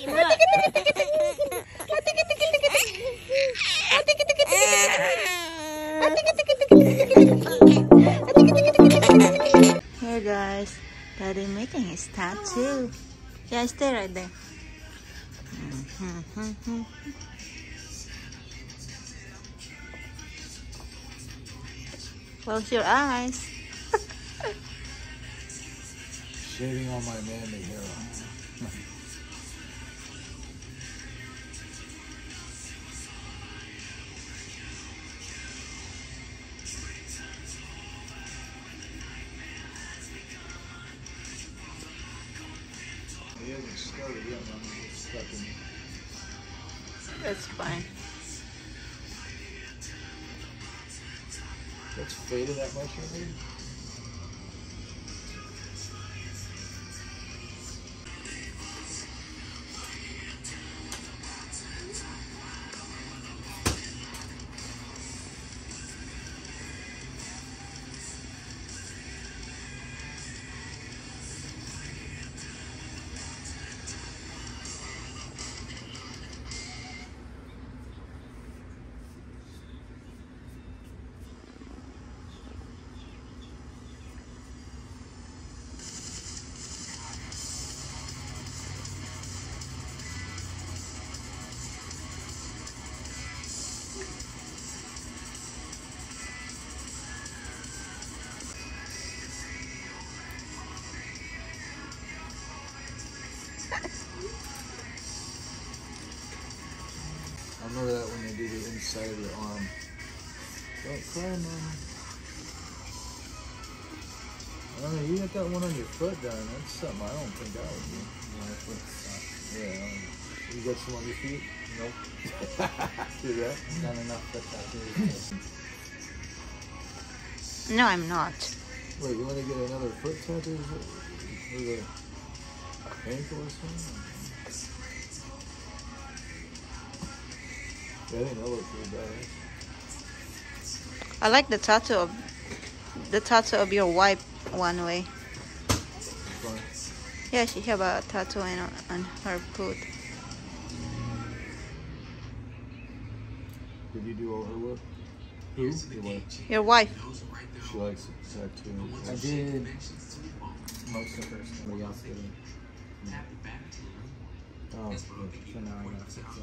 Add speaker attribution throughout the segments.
Speaker 1: Here guys, Daddy making his tattoo. Yeah, stay right there. Close your eyes.
Speaker 2: Shaving all my manly hair off. He hasn't started yet, I'm just stuck in.
Speaker 1: That's fine.
Speaker 2: That's faded that much already? I remember that when they do the inside of your arm. Don't cry, Mama. Oh, you got that one on your foot done. That's something I don't think I would do. Yeah. You got some on your feet? Nope. Do that?
Speaker 3: Not enough foot tattoos.
Speaker 1: No, I'm not.
Speaker 2: Wait, you want to get another foot tattoo? With a ankle or something? Yeah, I think that looks pretty bad.
Speaker 1: I like the tattoo of your wife one way.
Speaker 2: Fun.
Speaker 1: Yeah, she have a tattoo on her foot.
Speaker 2: Did you do all her work?
Speaker 3: Who?
Speaker 2: Your wife.
Speaker 1: Your wife.
Speaker 2: She likes tattoos.
Speaker 3: I did most of her. Somebody else did it.
Speaker 2: Oh, yeah.
Speaker 3: So now I got it.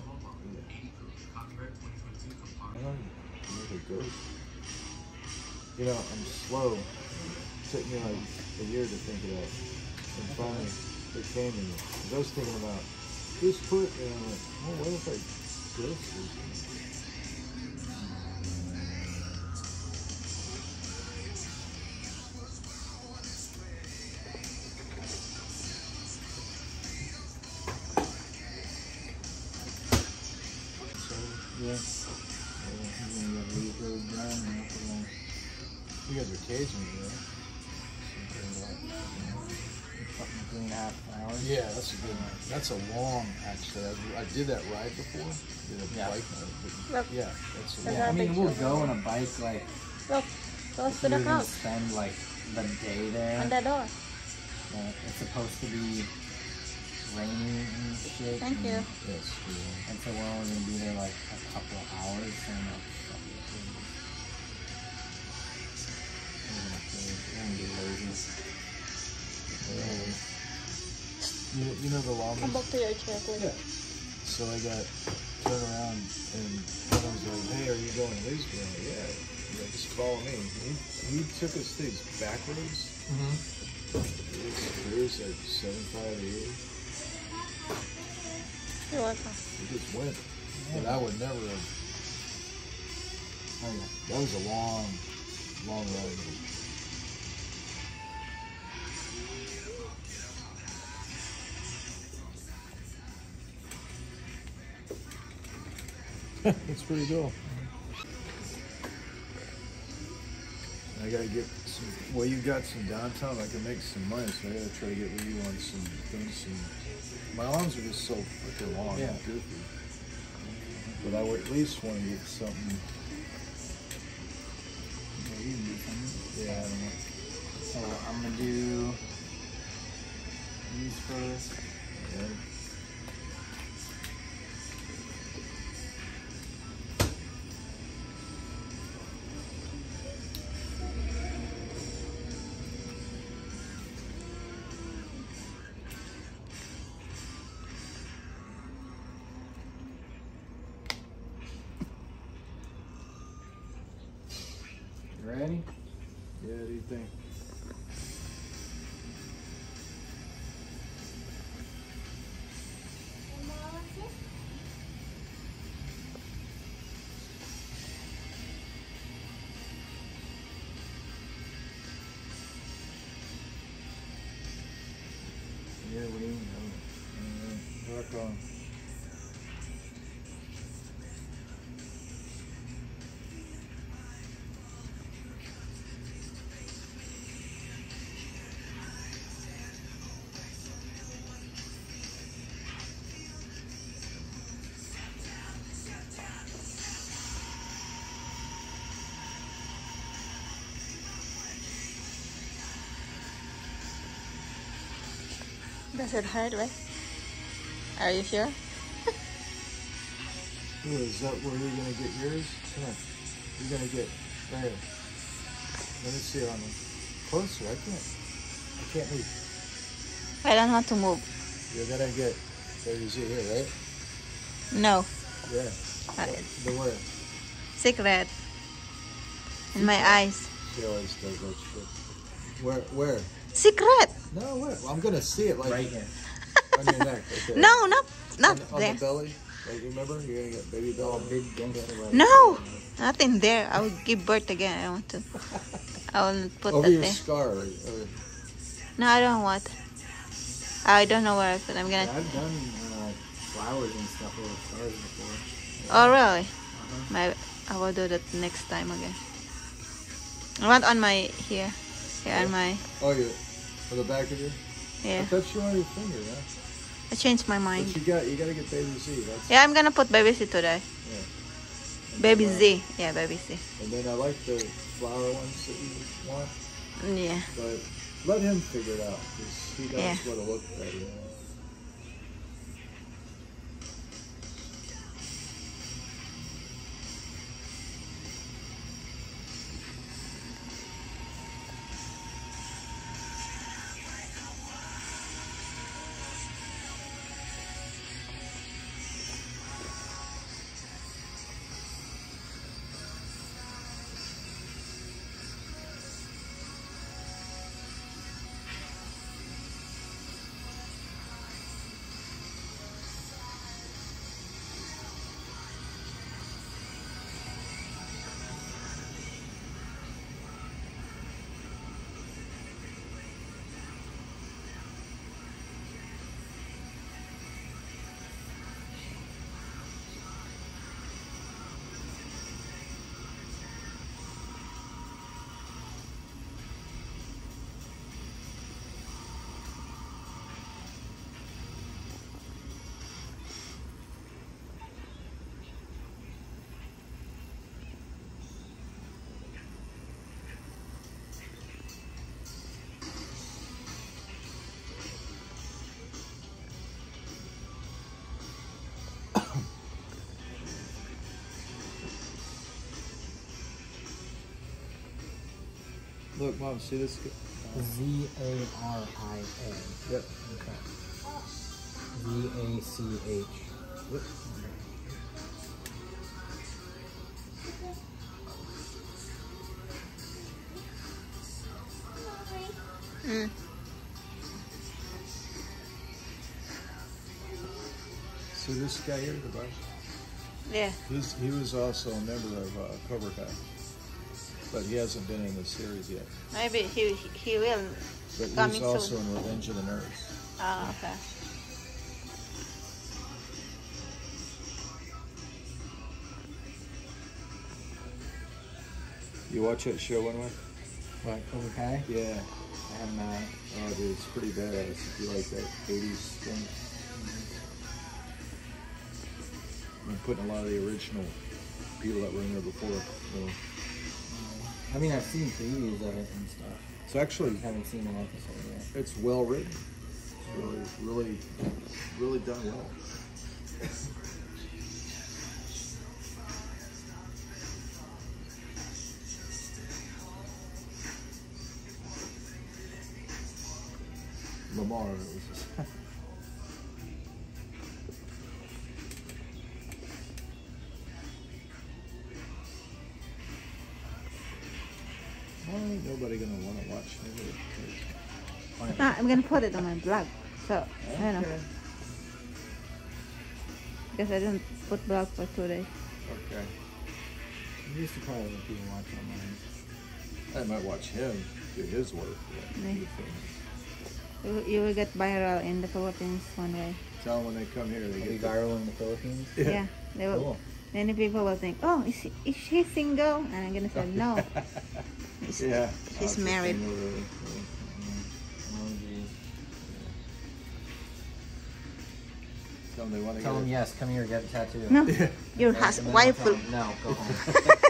Speaker 2: I don't know it goes. You know, I'm slow. It took me like a year to think of that. And finally, it came to me. 'Cause I was thinking about this foot, and I'm like, oh, what if I this or something?
Speaker 3: Yeah.
Speaker 2: You guys are caging me, right?
Speaker 3: Fucking 3.5 hours.
Speaker 2: Yeah, that's a good one. That's a long, actually. I did that ride before. Did a
Speaker 3: Yeah.
Speaker 2: bike ride. But
Speaker 1: Look.
Speaker 2: yeah, that's a
Speaker 1: There's
Speaker 2: long.
Speaker 3: I mean, we'll go on a bike like
Speaker 1: Look, close
Speaker 3: if
Speaker 1: to the
Speaker 3: we're gonna
Speaker 1: house.
Speaker 3: spend like the day there.
Speaker 1: On the door.
Speaker 3: It's supposed to be rainy and shit.
Speaker 1: Thank you.
Speaker 2: Yes, yeah.
Speaker 3: And so we're only gonna be there like a couple of hours. So I'm like, fuck it, we're gonna be lazy.
Speaker 2: You know the llamas?
Speaker 1: Come back to your chair, please.
Speaker 2: Yeah. So I got turned around and one was like, hey, are you going to Lisbon? I'm like, yeah, just follow me. He took us things back roads. It was like 75 to 80.
Speaker 1: You're welcome.
Speaker 2: We just went. But I would never have.
Speaker 3: Oh yeah.
Speaker 2: That was a long ride. It's pretty cool. I gotta get some. Well, you got some downtime. I can make some money, so I gotta try to get with you on some things. My arms are just so freaking long
Speaker 3: Yeah.
Speaker 2: and goofy. But I would at least want to get something.
Speaker 3: Yeah, you can do something.
Speaker 2: Yeah, I don't know.
Speaker 3: So I'm gonna do these first.
Speaker 2: Yeah.
Speaker 3: Ready?
Speaker 2: Yeah, what do you think? Yeah, what do you mean? Rock on.
Speaker 1: Does it hurt, right? Are you sure?
Speaker 2: Ooh, is that where you're gonna get yours? Come on. You're gonna get right here. Let me see it on me. Closer, I can't move.
Speaker 1: I don't want to move.
Speaker 2: You're gonna get, there you see here, right?
Speaker 1: No.
Speaker 2: Yeah. The where?
Speaker 1: Secret. In my eyes.
Speaker 2: She always does that shit. Where?
Speaker 1: Secret.
Speaker 2: No, where? Well, I'm gonna see it like
Speaker 3: Right here.
Speaker 2: on your neck. Okay.
Speaker 1: No, not
Speaker 2: on
Speaker 1: there.
Speaker 2: the belly. Like, remember? You're gonna get baby
Speaker 3: Oh,
Speaker 2: belly.
Speaker 3: big gangster. Right
Speaker 1: No, nothing there. I will give birth again. I don't want to. I will put
Speaker 2: Over
Speaker 1: that
Speaker 2: your
Speaker 1: there.
Speaker 2: scar.
Speaker 1: No, I don't want. I don't know where I put. I'm
Speaker 3: Yeah,
Speaker 1: gonna.
Speaker 3: I've done flowers and stuff with stars before.
Speaker 1: Oh really? I will do that next time again. I want on my here on my
Speaker 2: Oh, you for the back of your.
Speaker 1: yeah.
Speaker 2: I thought you were on your finger, man.
Speaker 1: I changed my
Speaker 2: But
Speaker 1: mind.
Speaker 2: you gotta get baby Z. That's
Speaker 1: Yeah, I'm gonna put baby C today.
Speaker 2: yeah. And
Speaker 1: Baby
Speaker 2: then,
Speaker 1: Z. Yeah, baby C.
Speaker 2: And then I like the flower ones that you want,
Speaker 1: Yeah.
Speaker 2: but let him figure it out because he knows
Speaker 1: Yeah.
Speaker 2: what to look better. Look, Mom, see this?
Speaker 3: Z-A-R-I-A.
Speaker 2: Yep.
Speaker 3: Okay. Z-A-C-H.
Speaker 2: Look.
Speaker 1: Mm.
Speaker 2: See this guy here, the boss?
Speaker 1: Yeah.
Speaker 2: He was also a member of Cobra Kai, but he hasn't been in the series yet.
Speaker 1: Maybe he will.
Speaker 2: But
Speaker 1: Coming
Speaker 2: he's also
Speaker 1: soon.
Speaker 2: in Revenge of the Nerds.
Speaker 1: Oh, okay.
Speaker 2: You watch that show, one way?
Speaker 3: What, Cobra Kai?
Speaker 2: Yeah.
Speaker 3: I have not.
Speaker 2: Oh, dude, it's pretty badass if you like that 80s thing. I'm putting a lot of the original people that were in there before. So.
Speaker 3: I mean, I've seen previews of it and stuff.
Speaker 2: It's actually,
Speaker 3: I haven't seen an episode yet.
Speaker 2: it's well written. It's really done well. Lamar, it was they gonna want to watch him?
Speaker 1: I'm gonna put it on my blog. So I don't know.
Speaker 2: Okay.
Speaker 1: Because I didn't put blog for 2 days.
Speaker 2: Okay.
Speaker 3: You used to probably let people watch online.
Speaker 2: I might watch him do his work.
Speaker 1: Yeah. You will get viral in the Philippines one way.
Speaker 2: Tell them when they come here, they
Speaker 3: Are we
Speaker 2: get
Speaker 3: viral in the Philippines?
Speaker 1: Yeah, they will.
Speaker 3: Cool.
Speaker 1: Many people will think, oh, is she single? And I'm gonna say no.
Speaker 2: Yeah.
Speaker 1: She's married.
Speaker 3: Oh, geez.
Speaker 2: Tell them they want to
Speaker 3: Tell
Speaker 2: get
Speaker 3: them yes, come here, get a tattoo.
Speaker 1: No, your
Speaker 3: And then
Speaker 1: wife
Speaker 3: tell
Speaker 1: will.
Speaker 3: them, no, go home.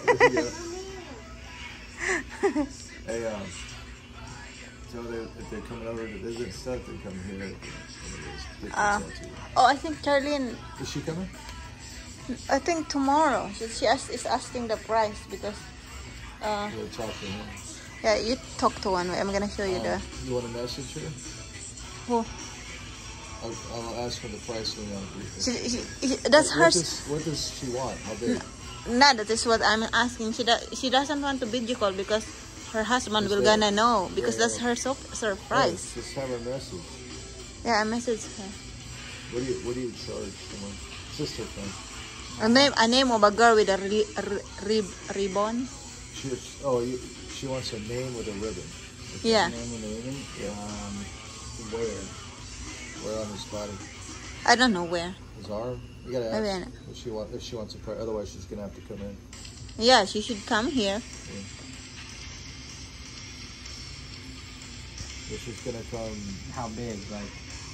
Speaker 2: Hey, so if they're coming over to visit and stuff, they come here. And they just get the tattoo.
Speaker 1: Oh, I think Charlene.
Speaker 2: Is she coming?
Speaker 1: I think tomorrow. She is asking the price because.
Speaker 2: We'll talk to him.
Speaker 1: Yeah, you talk to one. I'm gonna show you the.
Speaker 2: You want to message her?
Speaker 1: Who?
Speaker 2: I'll ask her the price when I'll agree.
Speaker 1: That's
Speaker 2: What
Speaker 1: hers.
Speaker 2: what does she want? How big?
Speaker 1: No, that is what I'm asking. She doesn't want to video call because her husband will gonna know because
Speaker 2: Yeah,
Speaker 1: that's
Speaker 2: yeah.
Speaker 1: her surprise.
Speaker 2: Just have her message.
Speaker 1: Yeah, I messaged her.
Speaker 2: What do you charge someone? Sister friend.
Speaker 1: A name of a girl with a ribbon.
Speaker 2: She wants a name with a ribbon.
Speaker 1: Yeah.
Speaker 3: Name of the ribbon? Where?
Speaker 2: Where on his body?
Speaker 1: I don't know where.
Speaker 2: His arm? You gotta
Speaker 1: Maybe
Speaker 2: ask
Speaker 1: I know.
Speaker 2: if she wants a price. Otherwise, she's gonna have to come in.
Speaker 1: Yeah, she should come here.
Speaker 2: If she's gonna come.
Speaker 3: How big? Like,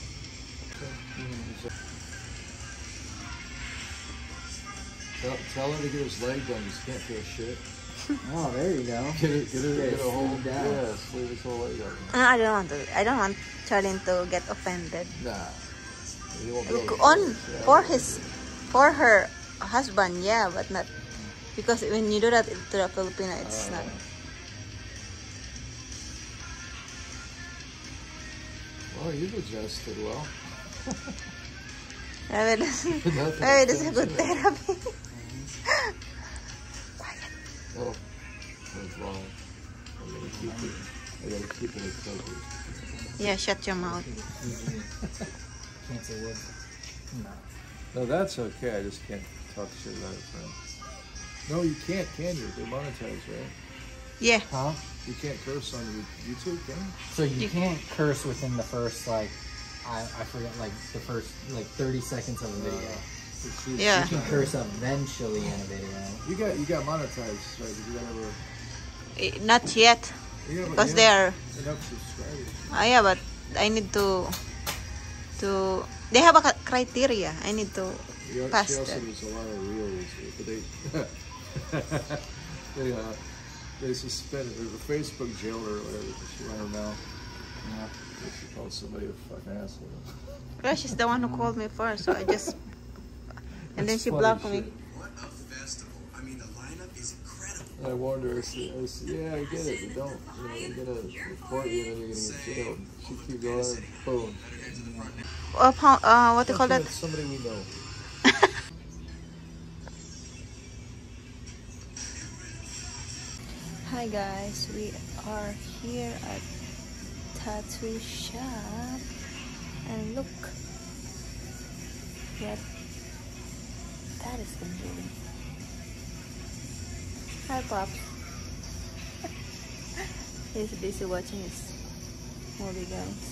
Speaker 2: Tell her to get his leg done. He can't feel shit.
Speaker 3: oh, there you go.
Speaker 2: Get a whole
Speaker 3: sleeve down.
Speaker 2: Yeah, sleeve his whole leg out.
Speaker 1: I don't want to. I don't want Charlene to get offended.
Speaker 2: Nah. He won't be able to
Speaker 1: For her husband, yeah, but not because when you do that to the Filipino, it's not.
Speaker 2: Well, you've adjusted well.
Speaker 1: Maybe that's a good therapy.
Speaker 2: Oh, that's wrong. I gotta keep it covered.
Speaker 1: Yeah, shut your mouth.
Speaker 3: Cancel wood. No.
Speaker 2: No, that's okay. I just can't talk shit about it, friend. No, you can't, can you? They're monetized, right?
Speaker 1: Yeah.
Speaker 3: Huh?
Speaker 2: You can't curse on YouTube, can you?
Speaker 3: So you can't curse within the first, like, I forget, like, the first, like, 30 seconds of a video.
Speaker 1: Yeah.
Speaker 3: You can curse eventually in a video.
Speaker 2: You got monetized, right? Did you ever?
Speaker 1: Not yet.
Speaker 2: Yeah,
Speaker 1: Because
Speaker 2: you
Speaker 1: they are.
Speaker 2: have enough subscribers.
Speaker 1: Yeah, but I need to. They have a criteria. I need to pass
Speaker 2: She also
Speaker 1: that.
Speaker 2: does a lot of reels, but they suspended her. The Facebook jailed her or whatever because she ran her mouth.
Speaker 3: Yeah.
Speaker 2: She called somebody a fucking asshole.
Speaker 1: Well, she's the one who called me first, so I just. And then
Speaker 2: That's
Speaker 1: she
Speaker 2: funny
Speaker 1: blocked
Speaker 2: shit.
Speaker 1: me.
Speaker 4: What a festival. I mean, the lineup is incredible.
Speaker 2: I warned her. I said, yeah, I get it, but don't. They're gonna report you, and then you're gonna get jailed. She keep going, and boom.
Speaker 1: What do you call that?
Speaker 2: That's somebody we know.
Speaker 1: Hi guys, we are here at tattoo shop, and look what that is been doing. Hi Pops. He's busy watching his movie, guys.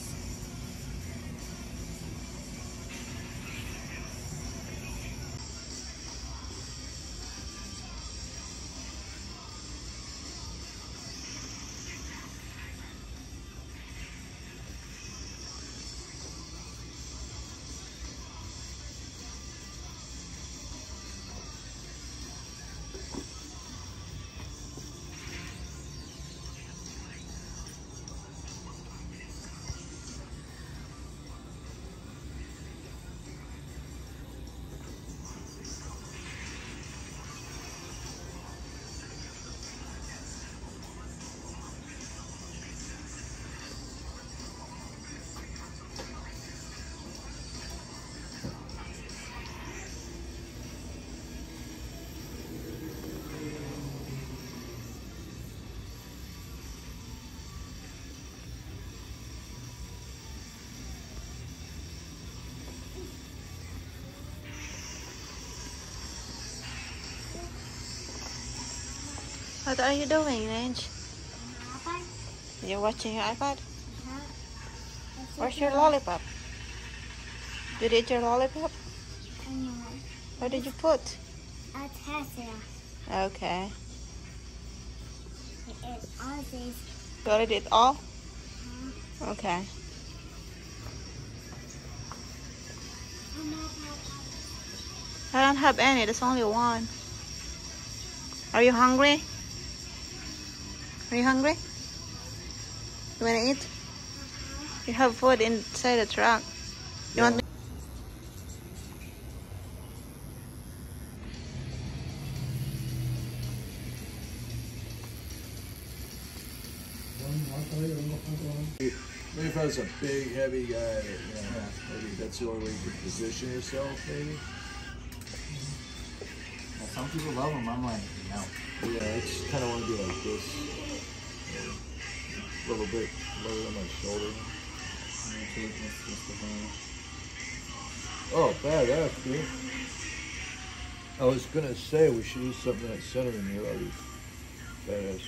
Speaker 1: What are you doing, Range? You're watching your iPad? Where's your lollipop? Did you eat your lollipop? Where did you put? Okay. You already eat all? Okay. I don't have any. There's only one. Are you hungry? Are you hungry? You wanna eat? You have food inside the truck. You want me?
Speaker 2: Maybe if I was a big, heavy guy, that, maybe that's the only way you could position yourself, maybe.
Speaker 3: Well, some people love them. I'm like, no.
Speaker 2: Yeah, I just kind of want to be like this. A little bit lower on my shoulder. Oh, badass, dude. I was going to say we should use something that's centered in here already. Badass.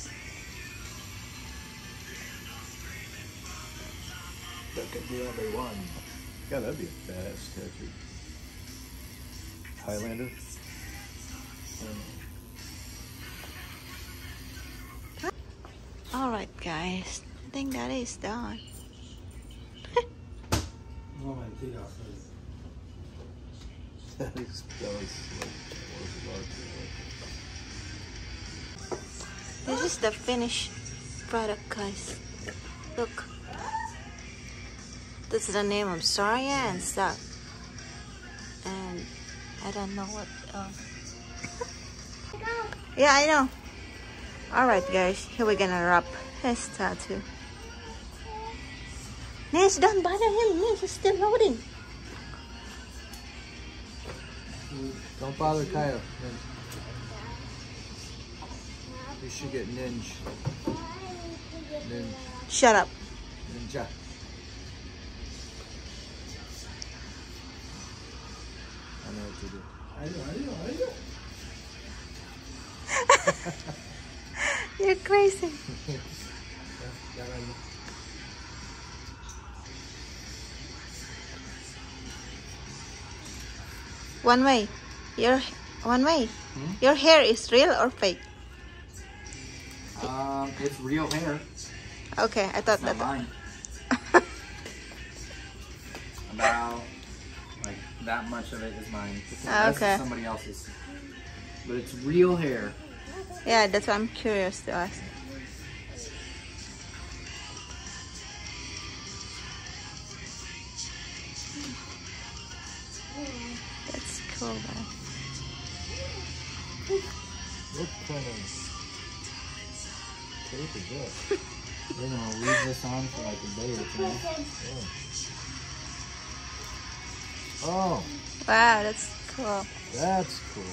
Speaker 2: That could be all they want. God, that'd be a badass tattoo. Highlander.
Speaker 1: Alright, guys. I think that is done.
Speaker 2: That was
Speaker 1: This is the finished product, guys. Look. This is the name of Zarya and stuff. And I don't know what Yeah, I know. Alright, guys. Here we're gonna wrap his tattoo. Nance, don't bother him. Nance, he's still loading.
Speaker 2: Don't bother Kyle. You should get Ninja.
Speaker 1: Shut up.
Speaker 2: Ninja. I know what to do.
Speaker 1: You're crazy. One way. One way. Your hair is real or fake?
Speaker 3: It's real hair.
Speaker 1: Okay, I thought
Speaker 3: It's not
Speaker 1: that.
Speaker 3: mine. About like that much of it is mine. The rest
Speaker 1: Okay.
Speaker 3: is somebody else's. But it's real hair.
Speaker 1: Yeah, that's what I'm curious to ask. That's cool, man.
Speaker 2: What kind of tape is that?
Speaker 3: We're gonna leave this on for like a day or two.
Speaker 2: Oh,
Speaker 1: Wow, that's cool.
Speaker 2: that's cool.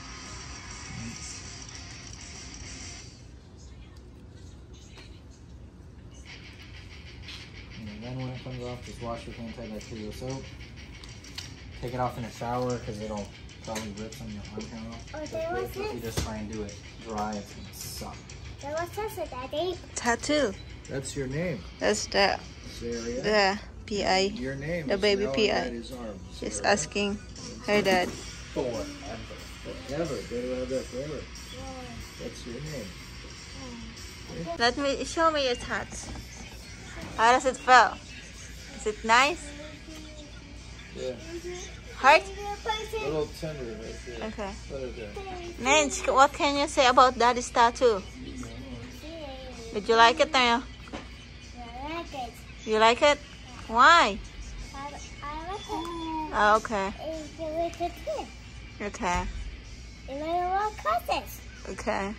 Speaker 3: And then when it comes off, just wash with antibacterial soap. Take it off in a shower because it'll probably rip some of your arm hair off.
Speaker 5: Oh,
Speaker 3: But
Speaker 5: there was
Speaker 3: if you
Speaker 5: this.
Speaker 3: just try and do it dry, it's gonna suck.
Speaker 5: What's this, Daddy?
Speaker 1: Tattoo.
Speaker 2: That's your name,
Speaker 1: That's the
Speaker 2: Zarya.
Speaker 1: PI.
Speaker 2: Your name.
Speaker 1: The
Speaker 2: is
Speaker 1: baby
Speaker 2: now
Speaker 1: PI.
Speaker 2: on Daddy's arm,
Speaker 1: She's
Speaker 2: Zarya.
Speaker 1: asking her dad.
Speaker 3: Forever.
Speaker 2: Forever. Better have that forever. That's your name.
Speaker 1: Let me show me your tats. How does it feel? Is it nice?
Speaker 2: Yeah.
Speaker 1: Hurt?
Speaker 2: A little tender right there.
Speaker 1: Okay.
Speaker 2: Put it there.
Speaker 1: Nance, what can you say about daddy's tattoo? Did you like it, Taya?
Speaker 5: I like it.
Speaker 1: You like it? Why?
Speaker 5: I like it.
Speaker 1: Oh, okay.
Speaker 5: It's really good too.
Speaker 1: Okay.
Speaker 5: It's really well cousins.
Speaker 1: Okay.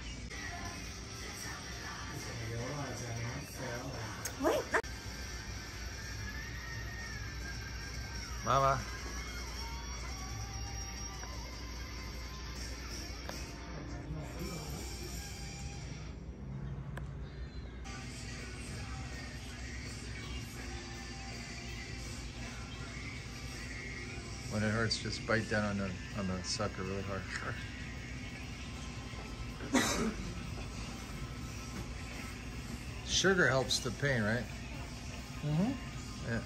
Speaker 1: Wait.
Speaker 2: Mama. When it hurts, just bite down on the sucker really hard. sugar helps the pain, right?
Speaker 3: Mm-hmm.
Speaker 2: Yeah.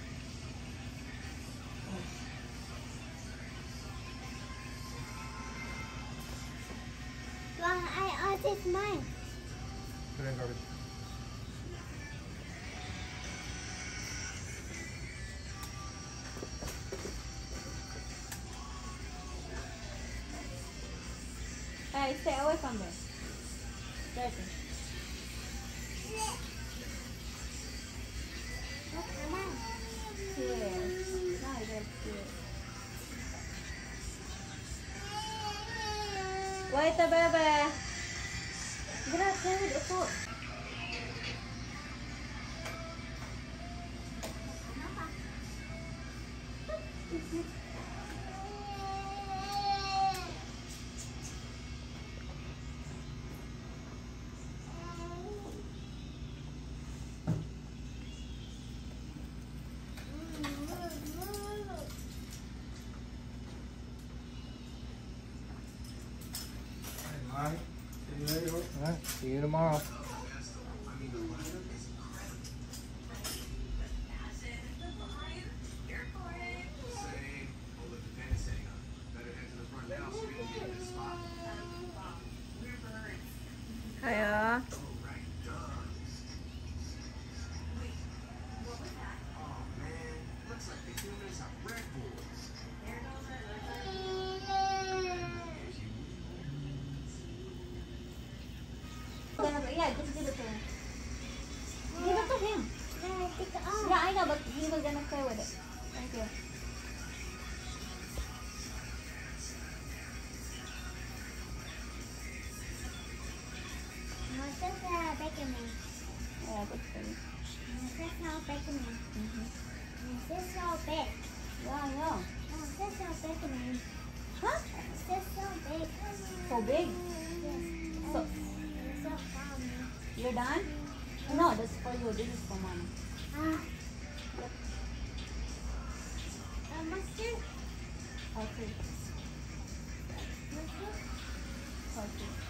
Speaker 5: Well, I ordered mine.
Speaker 2: Put it in garbage.
Speaker 1: Hey, stay away from there. Jason.
Speaker 5: Come on.
Speaker 1: Here. No, that's here. Wait a baby. Get out there with the foot.
Speaker 3: Alright. Alright, see you tomorrow.
Speaker 1: Hiya. Yeah, just give it to him. Give it to him. Yeah, I know, but he was gonna play with it. Thank you.
Speaker 5: This is bacon me.
Speaker 1: Yeah, good for you.
Speaker 5: This is all bacon me. This is all big.
Speaker 1: Yeah, I know.
Speaker 5: This is all bacon me.
Speaker 1: Huh?
Speaker 5: This is all big.
Speaker 1: So big.
Speaker 5: Yes.
Speaker 1: So,
Speaker 5: This is all fun.
Speaker 1: you're done? No, this is for you. This is for mama.
Speaker 5: Mustard?
Speaker 1: Okay.
Speaker 5: Mustard?
Speaker 1: Okay.